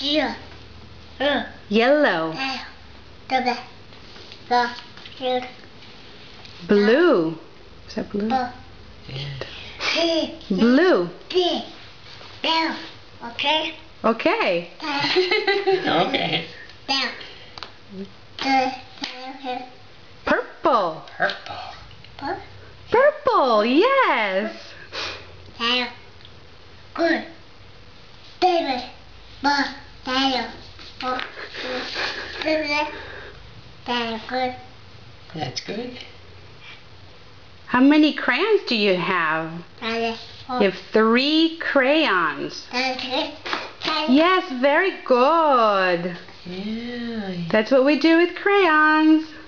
Yeah. Yellow. Blue. Is that blue? Blue. Okay. Okay. Okay. Purple. Purple. Purple, yes. Good. David. Good. That's good. How many crayons do you have? You have 3 crayons. Yes, very good. Yeah. That's what we do with crayons.